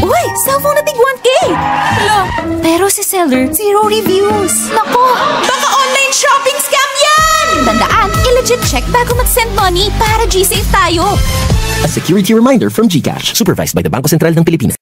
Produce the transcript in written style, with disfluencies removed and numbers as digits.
Uy, cellphone na tig 1K! Hala, pero si seller, 0 reviews. Nako, baka online shopping scam yan! Tandaan, i-legit check bago mag-send money para G-Safe tayo. A security reminder from GCash, supervised by the BANGKO Sentral ng Pilipinas.